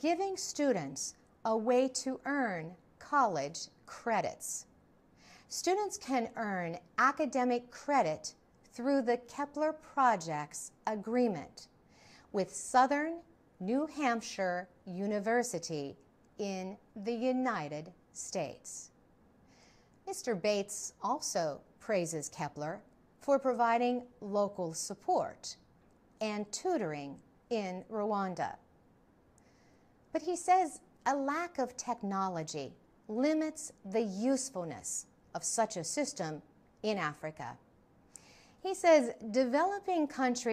giving students a way to earn college credits. Students can earn academic credit through the Kepler Projects Agreement with Southern New Hampshire University in the United States. Mr. Bates also praises Kepler for providing local support and tutoring in Rwanda. But he says a lack of technology limits the usefulness of such a system in Africa. He says developing countries